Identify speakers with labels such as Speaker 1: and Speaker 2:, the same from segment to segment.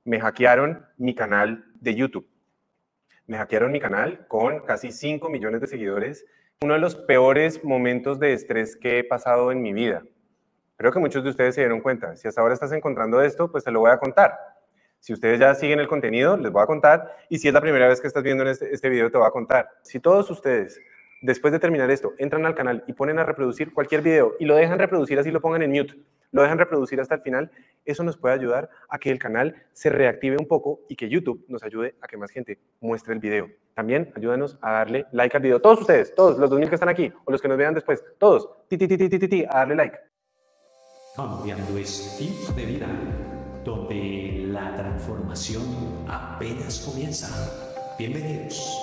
Speaker 1: Me hackearon mi canal de YouTube. Me hackearon mi canal con casi 5 millones de seguidores. Uno de los peores momentos de estrés que he pasado en mi vida. Creo que muchos de ustedes se dieron cuenta. Si hasta ahora estás encontrando esto, pues te lo voy a contar. Si ustedes ya siguen el contenido, les voy a contar. Y si es la primera vez que estás viendo este video, te voy a contar. Si todos ustedes, después de terminar esto, entran al canal y ponen a reproducir cualquier video y lo dejan reproducir, así lo pongan en mute, lo dejan reproducir hasta el final, eso nos puede ayudar a que el canal se reactive un poco y que YouTube nos ayude a que más gente muestre el video. También ayúdanos a darle like al video. Todos ustedes, todos los 2000 que están aquí o los que nos vean después, todos, a darle like.
Speaker 2: Cambiando estilos de vida, donde la transformación apenas comienza. Bienvenidos.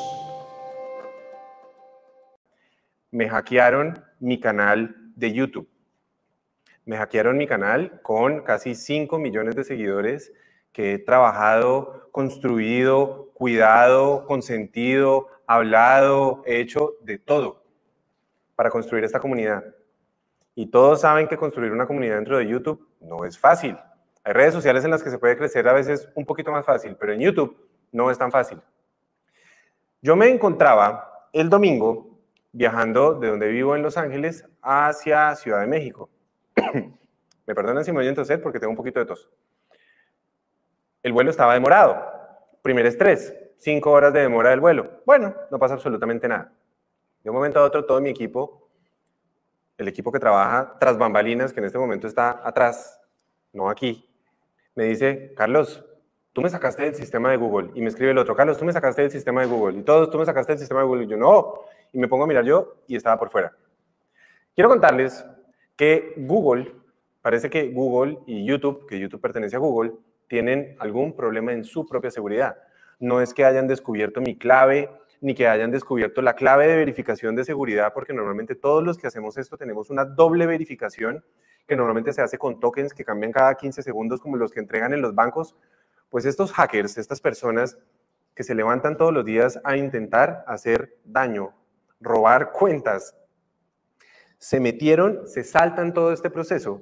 Speaker 1: Me hackearon mi canal de YouTube. Me hackearon mi canal con casi 5 millones de seguidores que he trabajado, construido, cuidado, consentido, hablado, he hecho de todo para construir esta comunidad. Y todos saben que construir una comunidad dentro de YouTube no es fácil. Hay redes sociales en las que se puede crecer a veces un poquito más fácil, pero en YouTube no es tan fácil. Yo me encontraba el domingo viajando de donde vivo en Los Ángeles hacia Ciudad de México. Me perdonan si me oyen toser porque tengo un poquito de tos. El vuelo estaba demorado. Primer estrés, 5 horas de demora del vuelo. Bueno, no pasa absolutamente nada. De un momento a otro, todo mi equipo, el equipo que trabaja tras bambalinas, que en este momento está atrás, no aquí, me dice, Carlos, tú me sacaste del sistema de Google. Y me escribe el otro, Carlos, tú me sacaste del sistema de Google. Y todos, tú me sacaste del sistema de Google. Y yo, no. Y me pongo a mirar yo y estaba por fuera. Quiero contarles que Google, parece que Google y YouTube, que YouTube pertenece a Google, tienen algún problema en su propia seguridad. No es que hayan descubierto mi clave, ni que hayan descubierto la clave de verificación de seguridad, porque normalmente todos los que hacemos esto tenemos una doble verificación que normalmente se hace con tokens que cambian cada 15 segundos como los que entregan en los bancos. Pues estos hackers, estas personas que se levantan todos los días a intentar hacer daño, robar cuentas, se metieron, se saltan todo este proceso,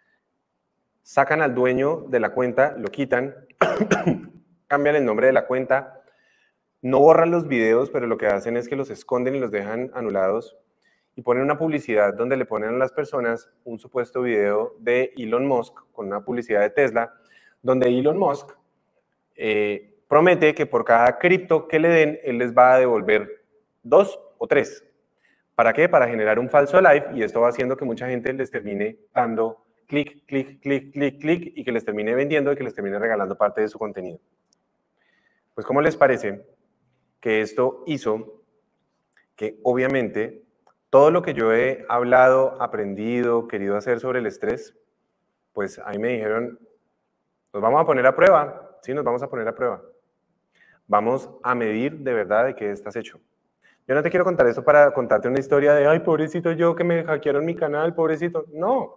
Speaker 1: sacan al dueño de la cuenta, lo quitan, cambian el nombre de la cuenta, no borran los videos, pero lo que hacen es que los esconden y los dejan anulados y ponen una publicidad donde le ponen a las personas un supuesto video de Elon Musk con una publicidad de Tesla, donde Elon Musk promete que por cada cripto que le den, él les va a devolver 2 o 3. ¿Para qué? Para generar un falso live y esto va haciendo que mucha gente les termine dando clic, clic, clic, clic, clic y que les termine vendiendo y que les termine regalando parte de su contenido. Pues, ¿cómo les parece que esto hizo que obviamente todo lo que yo he hablado, aprendido, querido hacer sobre el estrés, pues ahí me dijeron, nos vamos a poner a prueba, sí, nos vamos a poner a prueba. Vamos a medir de verdad de qué estás hecho. Yo no te quiero contar eso para contarte una historia de, ay, pobrecito yo que me hackearon mi canal, pobrecito. No.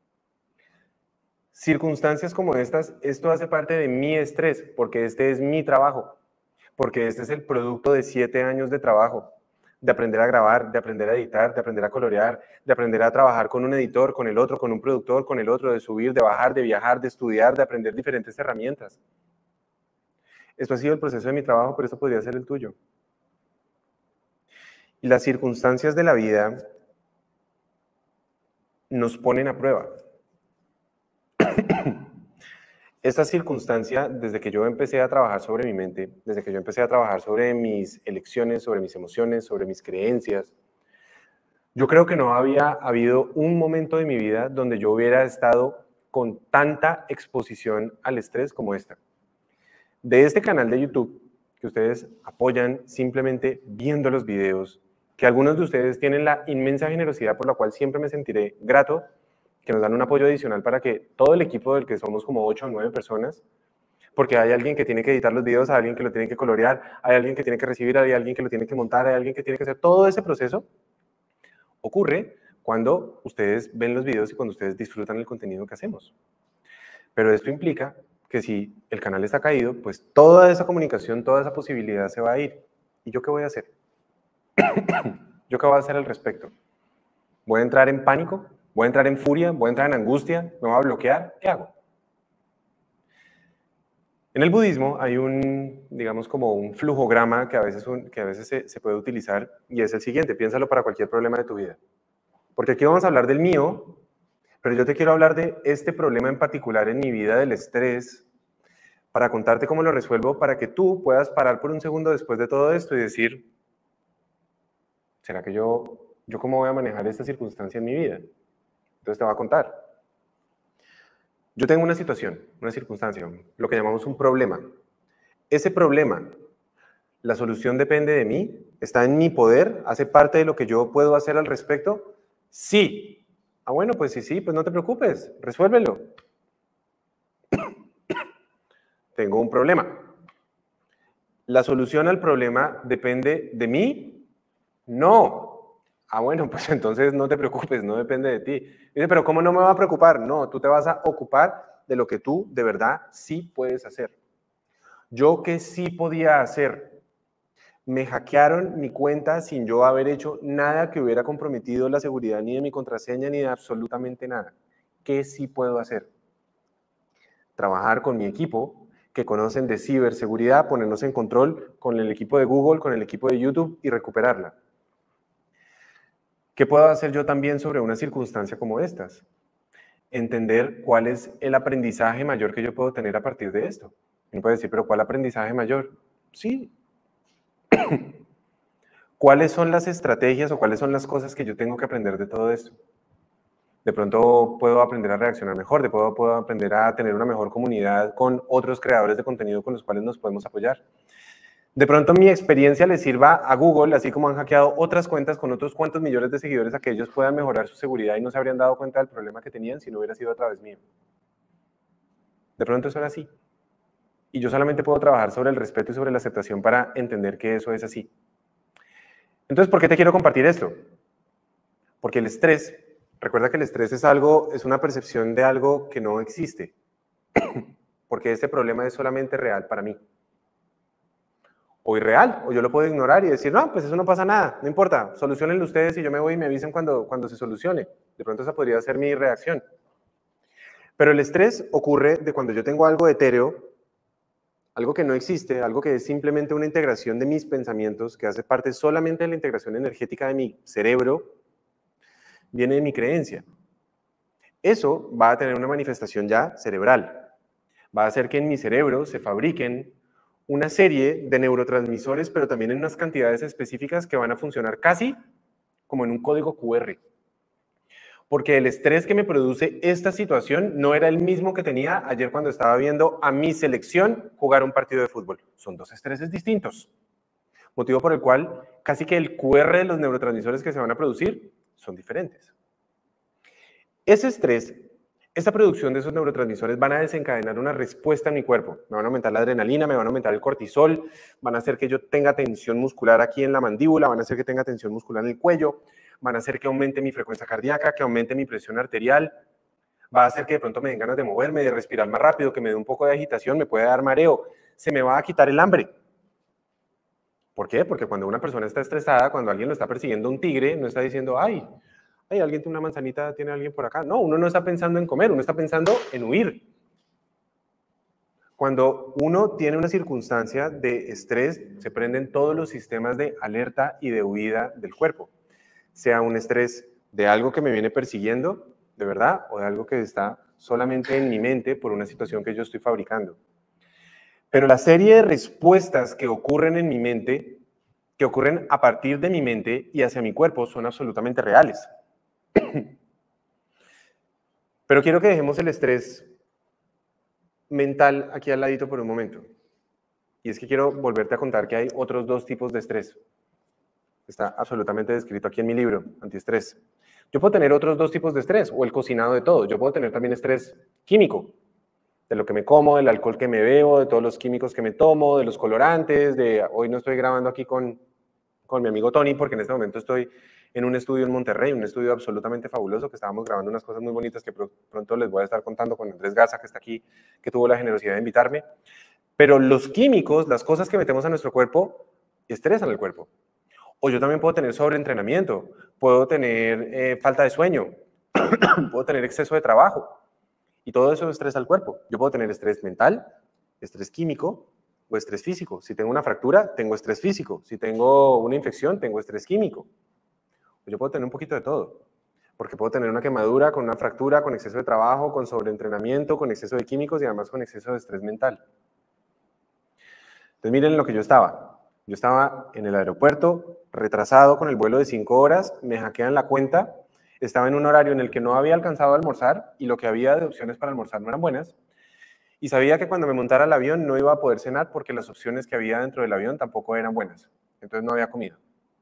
Speaker 1: Circunstancias como estas, esto hace parte de mi estrés, porque este es mi trabajo, porque este es el producto de 7 años de trabajo, de aprender a grabar, de aprender a editar, de aprender a colorear, de aprender a trabajar con un editor, con el otro, con un productor, con el otro, de subir, de bajar, de viajar, de estudiar, de aprender diferentes herramientas. Esto ha sido el proceso de mi trabajo, pero esto podría ser el tuyo. Y las circunstancias de la vida nos ponen a prueba. Esta circunstancia, desde que yo empecé a trabajar sobre mi mente, desde que yo empecé a trabajar sobre mis elecciones, sobre mis emociones, sobre mis creencias, yo creo que no había habido un momento de mi vida donde yo hubiera estado con tanta exposición al estrés como esta. De este canal de YouTube, que ustedes apoyan simplemente viendo los videos, que algunos de ustedes tienen la inmensa generosidad por la cual siempre me sentiré grato, que nos dan un apoyo adicional para que todo el equipo del que somos como 8 o 9 personas, porque hay alguien que tiene que editar los videos, hay alguien que lo tiene que colorear, hay alguien que tiene que recibir, hay alguien que lo tiene que montar, hay alguien que tiene que hacer todo ese proceso, ocurre cuando ustedes ven los videos y cuando ustedes disfrutan el contenido que hacemos. Pero esto implica que si el canal está caído, pues toda esa comunicación, toda esa posibilidad se va a ir. ¿Y yo qué voy a hacer? ¿Yo qué voy a hacer al respecto? ¿Voy a entrar en pánico? ¿Voy a entrar en furia? ¿Voy a entrar en angustia? ¿Me voy a bloquear? ¿Qué hago? En el budismo hay digamos, como un flujograma que a veces se puede utilizar y es el siguiente, piénsalo para cualquier problema de tu vida. Porque aquí vamos a hablar del mío, pero yo te quiero hablar de este problema en particular en mi vida del estrés, para contarte cómo lo resuelvo, para que tú puedas parar por un segundo después de todo esto y decir, ¿será que yo cómo voy a manejar esta circunstancia en mi vida? Entonces te voy a contar. Yo tengo una situación, una circunstancia, lo que llamamos un problema. Ese problema, la solución depende de mí, está en mi poder, hace parte de lo que yo puedo hacer al respecto. Sí. Ah, bueno, pues sí, pues no te preocupes, resuélvelo. Tengo un problema. ¿La solución al problema depende de mí? No. Ah, bueno, pues entonces no te preocupes, no depende de ti. Dice, pero ¿cómo no me va a preocupar? No, tú te vas a ocupar de lo que tú de verdad sí puedes hacer. ¿Yo qué sí podía hacer? Me hackearon mi cuenta sin yo haber hecho nada que hubiera comprometido la seguridad ni de mi contraseña ni de absolutamente nada. ¿Qué sí puedo hacer? Trabajar con mi equipo que conocen de ciberseguridad, ponernos en control con el equipo de Google, con el equipo de YouTube y recuperarla. ¿Qué puedo hacer yo también sobre una circunstancia como estas? Entender cuál es el aprendizaje mayor que yo puedo tener a partir de esto. Uno puede decir, pero ¿cuál aprendizaje mayor? Sí. ¿Cuáles son las estrategias o cuáles son las cosas que yo tengo que aprender de todo esto? De pronto puedo aprender a reaccionar mejor, puedo aprender a tener una mejor comunidad con otros creadores de contenido con los cuales nos podemos apoyar. De pronto mi experiencia les sirva a Google, así como han hackeado otras cuentas con otros cuantos millones de seguidores, a que ellos puedan mejorar su seguridad y no se habrían dado cuenta del problema que tenían si no hubiera sido a través mío. De pronto eso era así. Y yo solamente puedo trabajar sobre el respeto y sobre la aceptación para entender que eso es así. Entonces, ¿por qué te quiero compartir esto? Porque el estrés, recuerda que el estrés es una percepción de algo que no existe. Porque este problema es solamente real para mí. O irreal, o yo lo puedo ignorar y decir, no, pues eso no pasa nada, no importa, solucionenlo ustedes y yo me voy y me avisen cuando se solucione. De pronto esa podría ser mi reacción. Pero el estrés ocurre de cuando yo tengo algo etéreo, algo que no existe, algo que es simplemente una integración de mis pensamientos, que hace parte solamente de la integración energética de mi cerebro, viene de mi creencia. Eso va a tener una manifestación ya cerebral. Va a hacer que en mi cerebro se fabriquen una serie de neurotransmisores, pero también en unas cantidades específicas que van a funcionar casi como en un código QR. Porque el estrés que me produce esta situación no era el mismo que tenía ayer cuando estaba viendo a mi selección jugar un partido de fútbol. Son dos estreses distintos. Motivo por el cual casi que el QR de los neurotransmisores que se van a producir son diferentes. Ese estrés, esa producción de esos neurotransmisores van a desencadenar una respuesta en mi cuerpo. Me van a aumentar la adrenalina, me van a aumentar el cortisol, van a hacer que yo tenga tensión muscular aquí en la mandíbula, van a hacer que tenga tensión muscular en el cuello, van a hacer que aumente mi frecuencia cardíaca, que aumente mi presión arterial, va a hacer que de pronto me den ganas de moverme, de respirar más rápido, que me dé un poco de agitación, me puede dar mareo, se me va a quitar el hambre. ¿Por qué? Porque cuando una persona está estresada, cuando alguien lo está persiguiendo un tigre, no está diciendo, ay, alguien tiene una manzanita, tiene alguien por acá. No, uno no está pensando en comer, uno está pensando en huir. Cuando uno tiene una circunstancia de estrés, se prenden todos los sistemas de alerta y de huida del cuerpo. Sea un estrés de algo que me viene persiguiendo, de verdad, o de algo que está solamente en mi mente por una situación que yo estoy fabricando. Pero la serie de respuestas que ocurren en mi mente, que ocurren a partir de mi mente y hacia mi cuerpo, son absolutamente reales. Pero quiero que dejemos el estrés mental aquí al ladito por un momento. Y es que quiero volverte a contar que hay otros dos tipos de estrés. Está absolutamente descrito aquí en mi libro, Antiestrés. Yo puedo tener otros dos tipos de estrés, o el cocinado de todo. Yo puedo tener también estrés químico, de lo que me como, del alcohol que me bebo, de todos los químicos que me tomo, de los colorantes, hoy no estoy grabando aquí con mi amigo Tony, porque en este momento estoy en un estudio en Monterrey, un estudio absolutamente fabuloso, que estábamos grabando unas cosas muy bonitas que pronto les voy a estar contando con Andrés Gaza, que está aquí, que tuvo la generosidad de invitarme. Pero los químicos, las cosas que metemos a nuestro cuerpo, estresan el cuerpo. O yo también puedo tener sobreentrenamiento, puedo tener falta de sueño, puedo tener exceso de trabajo. Y todo eso estresa al cuerpo. Yo puedo tener estrés mental Estrés químico o estrés físico. Si tengo una fractura, tengo estrés físico. Si tengo una infección, tengo estrés químico. Yo puedo tener un poquito de todo, porque puedo tener una quemadura con una fractura, con exceso de trabajo, con sobreentrenamiento, con exceso de químicos y además con exceso de estrés mental. Entonces miren lo que yo estaba. Yo estaba en el aeropuerto, retrasado con el vuelo de 5 horas, me hackean la cuenta, estaba en un horario en el que no había alcanzado a almorzar y lo que había de opciones para almorzar no eran buenas. Y sabía que cuando me montara al avión no iba a poder cenar porque las opciones que había dentro del avión tampoco eran buenas. Entonces no había comida.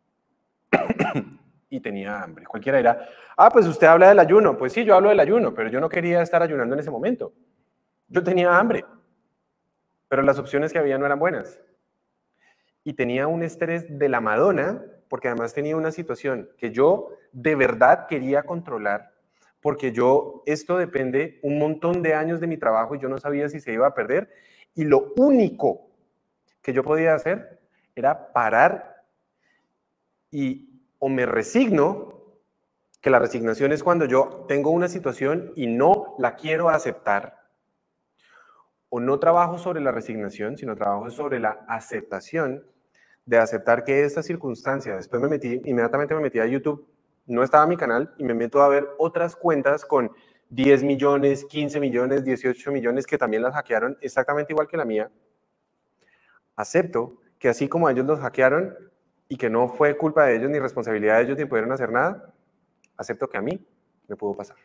Speaker 1: Y tenía hambre. Cualquiera dirá, pues usted habla del ayuno. Pues sí, yo hablo del ayuno, pero yo no quería estar ayunando en ese momento. Yo tenía hambre, pero las opciones que había no eran buenas. Y tenía un estrés de la Madonna, porque además tenía una situación que yo de verdad quería controlar, porque esto depende un montón de años de mi trabajo y yo no sabía si se iba a perder. Y lo único que yo podía hacer era parar y o me resigno, que la resignación es cuando yo tengo una situación y no la quiero aceptar, o no trabajo sobre la resignación, sino trabajo sobre la aceptación, de aceptar que esta circunstancia, después inmediatamente me metí a YouTube, no estaba mi canal, y me meto a ver otras cuentas con 10 millones, 15 millones, 18 millones, que también las hackearon exactamente igual que la mía. Acepto que así como ellos los hackearon, y que no fue culpa de ellos, ni responsabilidad de ellos, ni pudieron hacer nada, acepto que a mí me pudo pasar.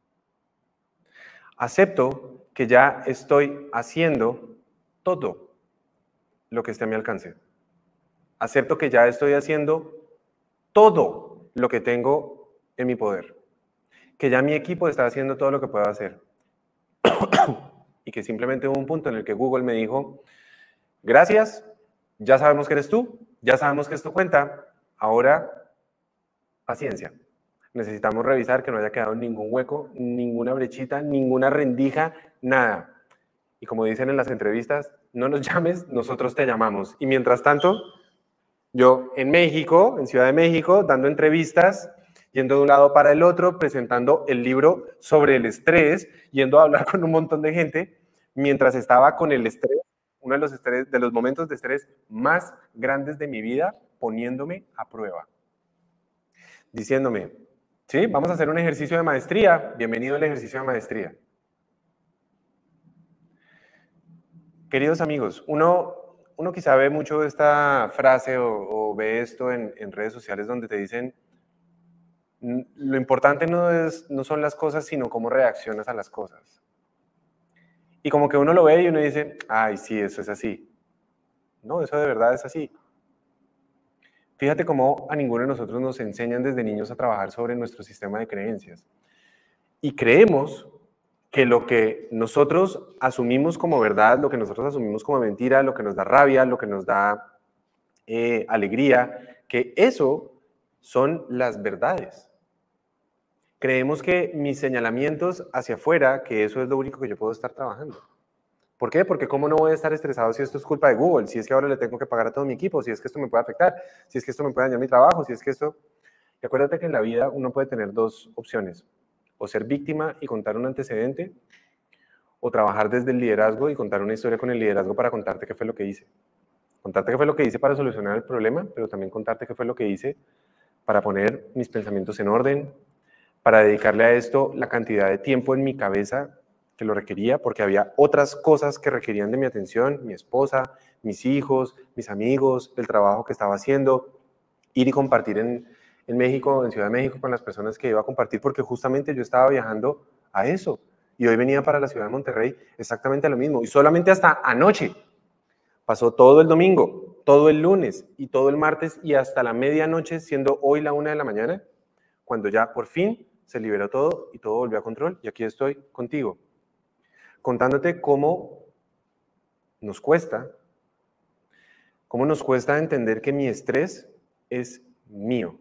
Speaker 1: Acepto que ya estoy haciendo todo lo que esté a mi alcance. Acepto que ya estoy haciendo todo lo que tengo en mi poder. Que ya mi equipo está haciendo todo lo que pueda hacer. Y que simplemente hubo un punto en el que Google me dijo, gracias, ya sabemos que eres tú, ya sabemos que es tu cuenta, ahora paciencia. Necesitamos revisar que no haya quedado ningún hueco, ninguna brechita, ninguna rendija, nada. Y como dicen en las entrevistas, no nos llames, nosotros te llamamos. Y mientras tanto, yo en México, en Ciudad de México, dando entrevistas, yendo de un lado para el otro, presentando el libro sobre el estrés, yendo a hablar con un montón de gente, mientras estaba con el estrés, uno de los momentos de estrés más grandes de mi vida, poniéndome a prueba. Diciéndome, sí, vamos a hacer un ejercicio de maestría. Bienvenido al ejercicio de maestría. Queridos amigos, uno quizá ve mucho esta frase o ve esto en redes sociales donde te dicen, lo importante no son las cosas, sino cómo reaccionas a las cosas. Y como que uno lo ve y uno dice, ay, sí, eso es así. No, eso de verdad es así. Fíjate cómo a ninguno de nosotros nos enseñan desde niños a trabajar sobre nuestro sistema de creencias. Y creemos que lo que nosotros asumimos como verdad, lo que nosotros asumimos como mentira, lo que nos da rabia, lo que nos da alegría, que eso son las verdades. Creemos que mis señalamientos hacia afuera, que eso es lo único que yo puedo estar trabajando. ¿Por qué? Porque ¿cómo no voy a estar estresado si esto es culpa de Google? Si es que ahora le tengo que pagar a todo mi equipo, si es que esto me puede afectar, si es que esto me puede dañar mi trabajo, si es que esto... Y acuérdate que en la vida uno puede tener dos opciones. O ser víctima y contar un antecedente, o trabajar desde el liderazgo y contar una historia con el liderazgo para contarte qué fue lo que hice. Contarte qué fue lo que hice para solucionar el problema, pero también contarte qué fue lo que hice para poner mis pensamientos en orden, para dedicarle a esto la cantidad de tiempo en mi cabeza que lo requería, porque había otras cosas que requerían de mi atención, mi esposa, mis hijos, mis amigos, el trabajo que estaba haciendo, ir y compartir en México, en Ciudad de México, con las personas que iba a compartir, porque justamente yo estaba viajando a eso. Y hoy venía para la ciudad de Monterrey exactamente lo mismo. Y solamente hasta anoche. Pasó todo el domingo, todo el lunes y todo el martes y hasta la medianoche, siendo hoy la 1 de la mañana, cuando ya por fin se liberó todo y todo volvió a control. Y aquí estoy contigo, contándote cómo nos cuesta entender que mi estrés es mío.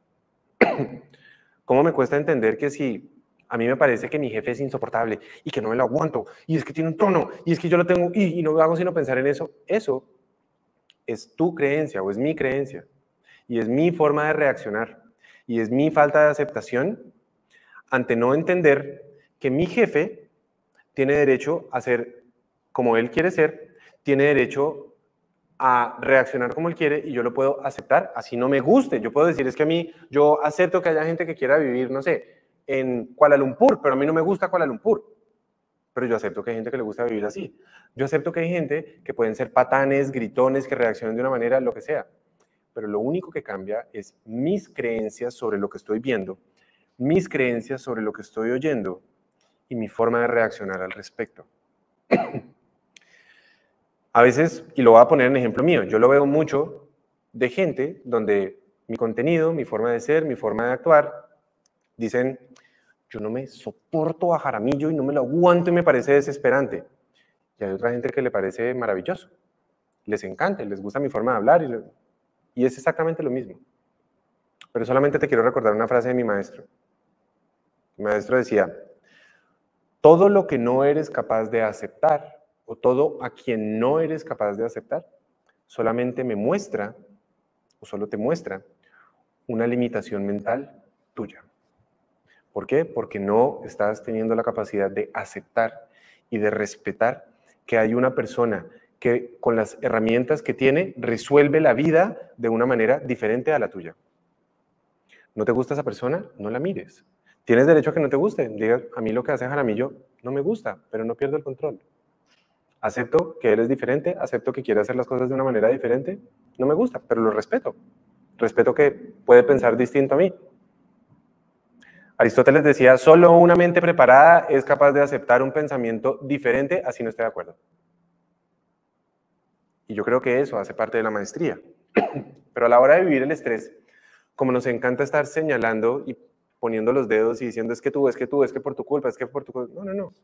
Speaker 1: Cómo me cuesta entender que si a mí me parece que mi jefe es insoportable y que no me lo aguanto, y es que tiene un tono, y es que yo lo tengo, y no hago sino pensar en eso, eso es tu creencia o es mi creencia, y es mi forma de reaccionar, y es mi falta de aceptación ante no entender que mi jefe tiene derecho a ser como él quiere ser, tiene derecho a reaccionar como él quiere y yo lo puedo aceptar, así no me guste. Yo puedo decir, es que a mí, yo acepto que haya gente que quiera vivir, no sé, en Kuala Lumpur, pero a mí no me gusta Kuala Lumpur. Pero yo acepto que hay gente que le gusta vivir así. Yo acepto que hay gente que pueden ser patanes, gritones, que reaccionen de una manera, lo que sea. Pero lo único que cambia es mis creencias sobre lo que estoy viendo, mis creencias sobre lo que estoy oyendo y mi forma de reaccionar al respecto. A veces, y lo voy a poner en ejemplo mío, yo lo veo mucho de gente donde mi contenido, mi forma de ser, mi forma de actuar, dicen, yo no me soporto a Jaramillo y no me lo aguanto y me parece desesperante. Y hay otra gente que le parece maravilloso, les encanta, les gusta mi forma de hablar y es exactamente lo mismo. Pero solamente te quiero recordar una frase de mi maestro. Mi maestro decía, todo lo que no eres capaz de aceptar o todo a quien no eres capaz de aceptar, solamente me muestra o solo te muestra una limitación mental tuya. ¿Por qué? Porque no estás teniendo la capacidad de aceptar y de respetar que hay una persona que con las herramientas que tiene resuelve la vida de una manera diferente a la tuya. ¿No te gusta esa persona? No la mires. Tienes derecho a que no te guste. Digas, a mí lo que hace Jaramillo no me gusta, pero no pierdo el control. Acepto que él es diferente, acepto que quiere hacer las cosas de una manera diferente, no me gusta, pero lo respeto. Respeto que puede pensar distinto a mí. Aristóteles decía, solo una mente preparada es capaz de aceptar un pensamiento diferente, así no esté de acuerdo. Y yo creo que eso hace parte de la maestría. Pero a la hora de vivir el estrés, como nos encanta estar señalando y poniendo los dedos y diciendo, es que tú, es que tú, es que por tu culpa, es que por tu culpa. No, no, no.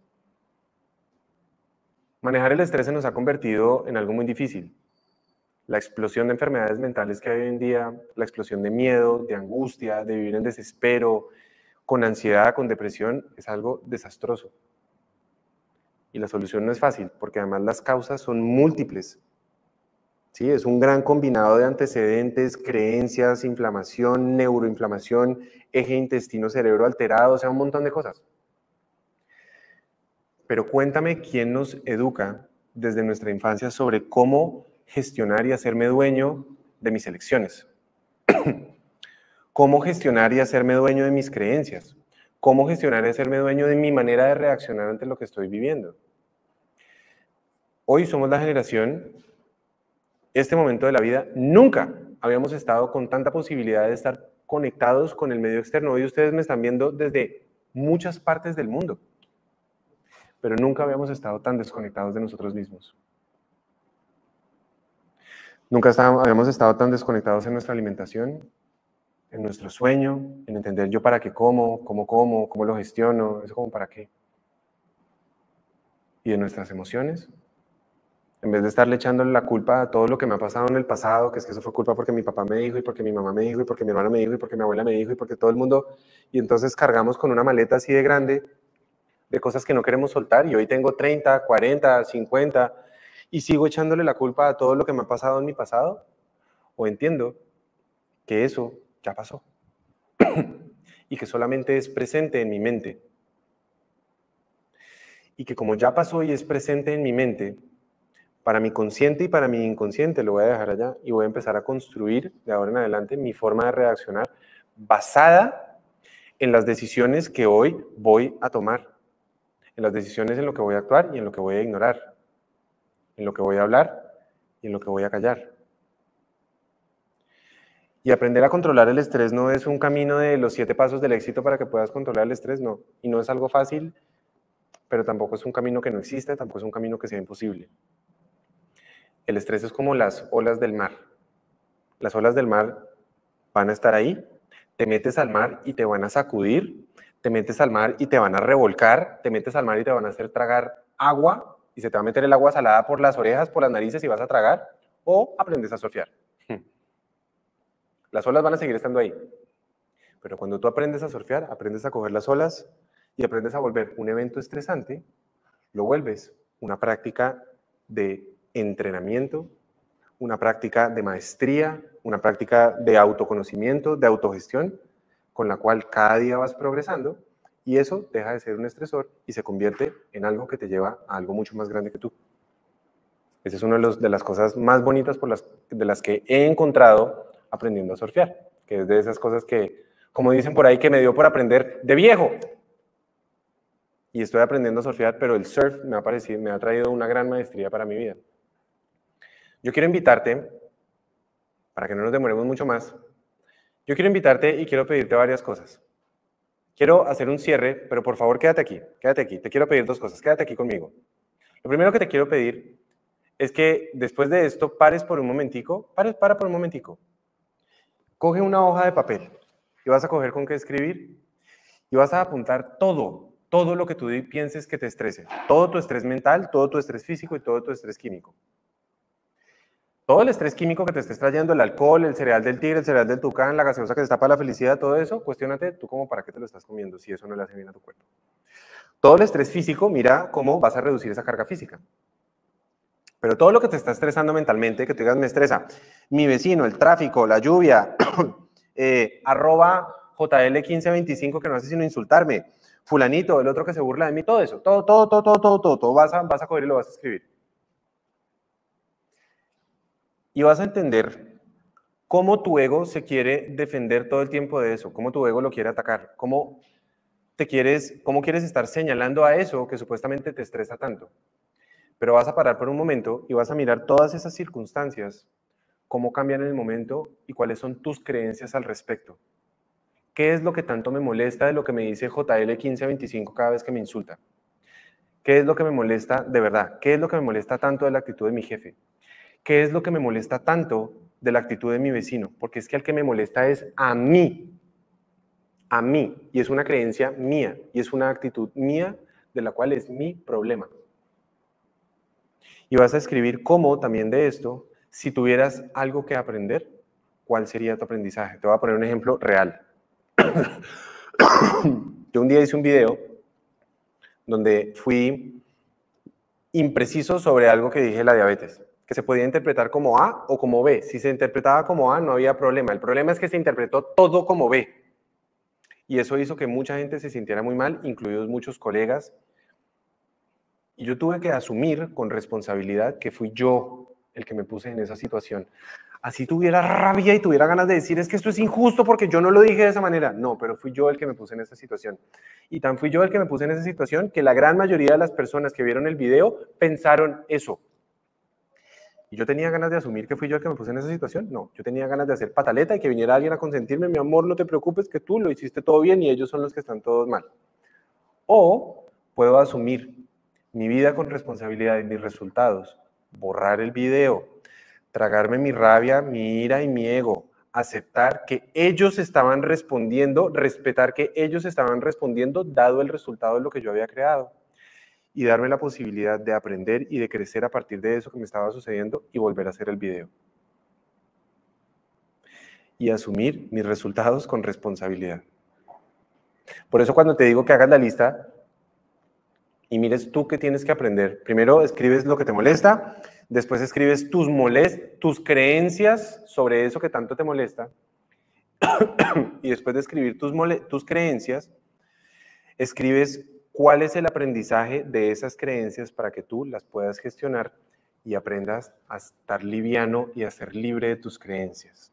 Speaker 1: Manejar el estrés se nos ha convertido en algo muy difícil. La explosión de enfermedades mentales que hay hoy en día, la explosión de miedo, de angustia, de vivir en desespero, con ansiedad, con depresión, es algo desastroso. Y la solución no es fácil, porque además las causas son múltiples. ¿Sí? Es un gran combinado de antecedentes, creencias, inflamación, neuroinflamación, eje intestino-cerebro alterado, o sea, un montón de cosas. Pero cuéntame quién nos educa desde nuestra infancia sobre cómo gestionar y hacerme dueño de mis elecciones. Cómo gestionar y hacerme dueño de mis creencias. Cómo gestionar y hacerme dueño de mi manera de reaccionar ante lo que estoy viviendo. Hoy somos la generación, este momento de la vida, nunca habíamos estado con tanta posibilidad de estar conectados con el medio externo. Hoy ustedes me están viendo desde muchas partes del mundo, pero nunca habíamos estado tan desconectados de nosotros mismos. Nunca habíamos estado tan desconectados en nuestra alimentación, en nuestro sueño, en entender yo para qué como, cómo lo gestiono, eso como para qué. Y de nuestras emociones. En vez de estarle echando la culpa a todo lo que me ha pasado en el pasado, que es que eso fue culpa porque mi papá me dijo, y porque mi mamá me dijo, y porque mi hermano me dijo, y porque mi abuela me dijo, y porque todo el mundo... Y entonces cargamos con una maleta así de grande de cosas que no queremos soltar, y hoy tengo 30, 40, 50, y sigo echándole la culpa a todo lo que me ha pasado en mi pasado, o entiendo que eso ya pasó, y que solamente es presente en mi mente. Y que como ya pasó y es presente en mi mente, para mi consciente y para mi inconsciente lo voy a dejar allá y voy a empezar a construir de ahora en adelante mi forma de reaccionar basada en las decisiones que hoy voy a tomar, en las decisiones en lo que voy a actuar y en lo que voy a ignorar, en lo que voy a hablar y en lo que voy a callar. Y aprender a controlar el estrés no es un camino de los 7 pasos del éxito para que puedas controlar el estrés, no. Y no es algo fácil, pero tampoco es un camino que no existe, tampoco es un camino que sea imposible. El estrés es como las olas del mar. Las olas del mar van a estar ahí, te metes al mar y te van a sacudir, te metes al mar y te van a revolcar, te metes al mar y te van a hacer tragar agua y se te va a meter el agua salada por las orejas, por las narices y vas a tragar, o aprendes a surfear. Las olas van a seguir estando ahí. Pero cuando tú aprendes a surfear, aprendes a coger las olas y aprendes a volver un evento estresante, lo vuelves una práctica de entrenamiento, una práctica de maestría, una práctica de autoconocimiento, de autogestión, con la cual cada día vas progresando y eso deja de ser un estresor y se convierte en algo que te lleva a algo mucho más grande que tú. Esa es una de las cosas más bonitas de las que he encontrado aprendiendo a surfear, que es de esas cosas que, como dicen por ahí, que me dio por aprender de viejo. Y estoy aprendiendo a surfear, pero el surf me ha traído una gran maestría para mi vida. Yo quiero invitarte, para que no nos demoremos mucho más, yo quiero invitarte y quiero pedirte varias cosas. Quiero hacer un cierre, pero por favor quédate aquí. Te quiero pedir dos cosas, quédate aquí conmigo. Lo primero que te quiero pedir es que después de esto pares por un momentico, para por un momentico. Coge una hoja de papel y vas a coger con qué escribir y vas a apuntar todo lo que tú pienses que te estrese. Todo tu estrés mental, todo tu estrés físico y todo tu estrés químico. Todo el estrés químico que te estés trayendo, el alcohol, el cereal del tigre, el cereal del tucán, la gaseosa que te tapa la felicidad, todo eso, cuestiónate tú como para qué te lo estás comiendo si eso no le hace bien a tu cuerpo. Todo el estrés físico, mira cómo vas a reducir esa carga física. Pero todo lo que te está estresando mentalmente, que te digas me estresa, mi vecino, el tráfico, la lluvia, @JL1525 que no hace sino insultarme, fulanito, el otro que se burla de mí, todo eso, todo vas a coger y lo vas a escribir. Y vas a entender cómo tu ego se quiere defender todo el tiempo de eso, cómo tu ego lo quiere atacar, cómo quieres estar señalando a eso que supuestamente te estresa tanto. Pero vas a parar por un momento y vas a mirar todas esas circunstancias, cómo cambian en el momento y cuáles son tus creencias al respecto. ¿Qué es lo que tanto me molesta de lo que me dice JL1525 cada vez que me insulta? ¿Qué es lo que me molesta de verdad? ¿Qué es lo que me molesta tanto de la actitud de mi jefe? ¿Qué es lo que me molesta tanto de la actitud de mi vecino? Porque es que al que me molesta es a mí, y es una creencia mía, y es una actitud mía de la cual es mi problema. Y vas a escribir cómo también de esto, si tuvieras algo que aprender, ¿cuál sería tu aprendizaje? Te voy a poner un ejemplo real. Yo un día hice un video donde fui impreciso sobre algo que dije la diabetes, que se podía interpretar como A o como B. Si se interpretaba como A no había problema. El problema es que se interpretó todo como B. Y eso hizo que mucha gente se sintiera muy mal, incluidos muchos colegas. Y yo tuve que asumir con responsabilidad que fui yo el que me puse en esa situación. Así tuviera rabia y tuviera ganas de decir, es que esto es injusto porque yo no lo dije de esa manera. No, pero fui yo el que me puse en esa situación. Y tan fui yo el que me puse en esa situación que la gran mayoría de las personas que vieron el video pensaron eso. ¿Y yo tenía ganas de asumir que fui yo el que me puse en esa situación? No, yo tenía ganas de hacer pataleta y que viniera alguien a consentirme, mi amor, no te preocupes que tú lo hiciste todo bien y ellos son los que están todos mal. O puedo asumir mi vida con responsabilidad y mis resultados, borrar el video, tragarme mi rabia, mi ira y mi ego, aceptar que ellos estaban respondiendo, respetar que ellos estaban respondiendo dado el resultado de lo que yo había creado y darme la posibilidad de aprender y de crecer a partir de eso que me estaba sucediendo y volver a hacer el video. Y asumir mis resultados con responsabilidad. Por eso cuando te digo que hagas la lista y mires tú qué tienes que aprender, primero escribes lo que te molesta, después escribes tus creencias sobre eso que tanto te molesta y después de escribir tus creencias, escribes cuál es el aprendizaje de esas creencias para que tú las puedas gestionar y aprendas a estar liviano y a ser libre de tus creencias.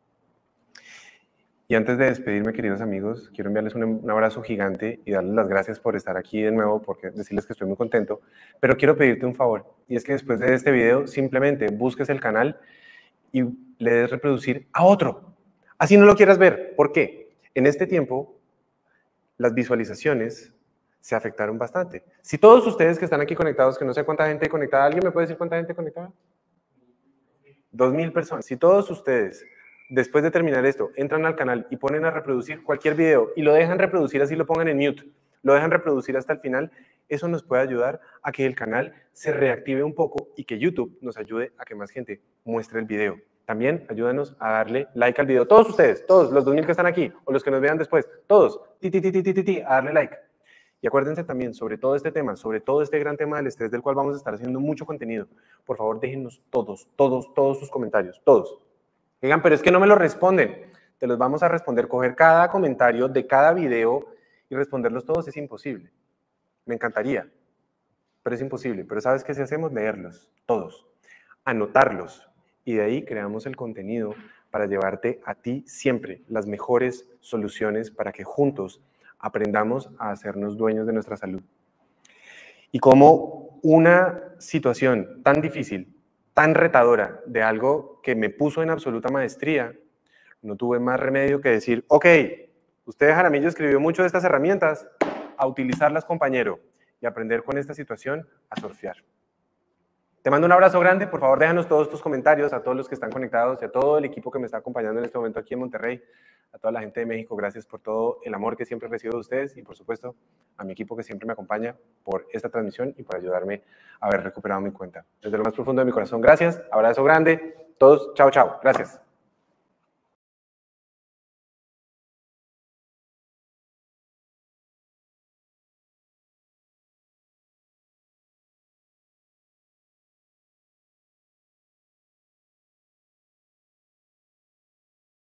Speaker 1: Y antes de despedirme, queridos amigos, quiero enviarles un abrazo gigante y darles las gracias por estar aquí de nuevo, porque decirles que estoy muy contento, pero quiero pedirte un favor, y es que después de este video simplemente busques el canal y le des reproducir a otro, así no lo quieras ver. ¿Por qué? En este tiempo, las visualizaciones se afectaron bastante. Si todos ustedes que están aquí conectados, que no sé cuánta gente hay conectada, ¿alguien me puede decir cuánta gente conectada? 2,000 personas. Si todos ustedes, después de terminar esto, entran al canal y ponen a reproducir cualquier video y lo dejan reproducir, así lo pongan en mute, lo dejan reproducir hasta el final, eso nos puede ayudar a que el canal se reactive un poco y que YouTube nos ayude a que más gente muestre el video. También ayúdanos a darle like al video. Todos ustedes, todos los 2,000 que están aquí o los que nos vean después, todos, a darle like. Y acuérdense también sobre todo este tema, sobre todo este gran tema del estrés del cual vamos a estar haciendo mucho contenido. Por favor, déjennos todos sus comentarios, todos. Digan, pero es que no me lo responden. Te los vamos a responder. Coger cada comentario de cada video y responderlos todos es imposible. Me encantaría, pero es imposible. Pero ¿sabes qué? Si hacemos leerlos, todos. anotarlos y de ahí creamos el contenido para llevarte a ti siempre las mejores soluciones para que juntos aprendamos a hacernos dueños de nuestra salud. Y como una situación tan difícil, tan retadora, de algo que me puso en absoluta maestría, no tuve más remedio que decir, ok, usted Jaramillo escribió mucho de estas herramientas, a utilizarlas, compañero, y aprender con esta situación a surfear. Te mando un abrazo grande, por favor déjanos todos tus comentarios a todos los que están conectados y a todo el equipo que me está acompañando en este momento aquí en Monterrey, a toda la gente de México, gracias por todo el amor que siempre recibo de ustedes y por supuesto a mi equipo que siempre me acompaña por esta transmisión y por ayudarme a haber recuperado mi cuenta. Desde lo más profundo de mi corazón, gracias, abrazo grande, todos, chao, chao, gracias.